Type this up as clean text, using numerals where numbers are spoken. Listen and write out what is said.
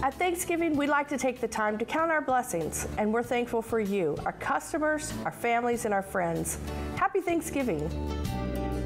At Thanksgiving, we like to take the time to count our blessings, and we're thankful for you, our customers, our families, and our friends. Happy Thanksgiving.